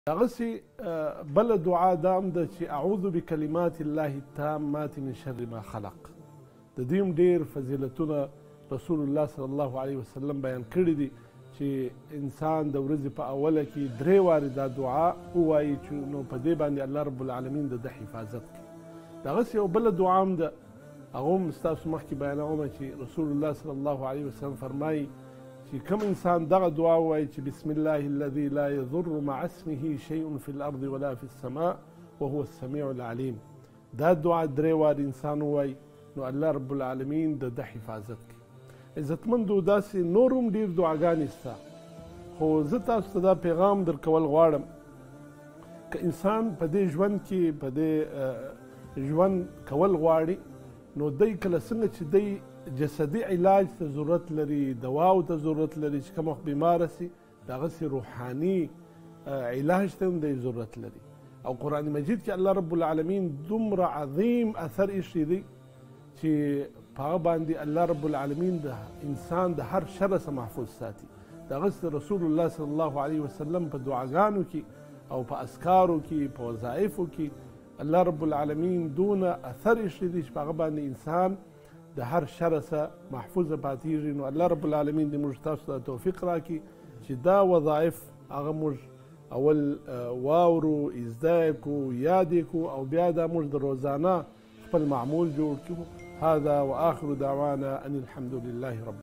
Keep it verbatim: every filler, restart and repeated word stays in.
دغسي بل دعاء دام د چې اعوذ بکلمات الله التامات من شر ما خلق. د دې ډېر فضیلتونه رسول الله صلی الله علیه وسلم بیان کړي دي چې انسان د ورځې په اوله کې درې وارې دا دعا ووایي چې نو په دې باندې الله رب العالمین د ده حفاظت کوي. دغسې یو بله دعا هم ده، هغه هم ستاسو مخکې بیانومه چې رسول الله صلی الله علیه وسلم فرمایي چې کوم انسان دغه دعا ووایي چې بسم الله الذي لا يضر مع اسمه شيء في الارض ولا في السماء وهو السميع العليم، دا دعا درې وارې انسان ووایي نو الله رب العالمین د ده حفاظت کوي. عزتمندو داسې نور هم ډېر دعاګانې شته، خو زه تاسو ته دا پیغام درکول غواړم که انسان په دې ژوند کې په دې ژوند کول غواړي نو دی کله څنګه چې دی جسدي علاج ته ضرورت لري، دواو ته ضرورت لري، چې کوم وخت بیماره سي دغسې روحاني علاج ته هم دی ضرورت لري. او قرآن مجید کې الله رب العالمین دومره عظیم اثر ایښی دی چې په هغه باندې الله رب العالمین د انسان د هر شر څخه محفوظ ساتي. دغسې رسول الله صلی الله علیه وسلم په دعاګانو کې او په اذکارو کې په وظایفو کې الله رب العالمین دونه اثر ایښی دی چې په هغه باندې انسان د هر شر څخه محفوظه پاتېږي. نو الله رب العالمین دې موږ تاسو ته توفیق راکړي چې دا وظایف هغه موږ اول واورو، زده کړو، یاد یې کړو او بیا دا موږ د روزانه خپل معمول جوړ کړو. هذا وآخر دعوانا أن الحمد لله رب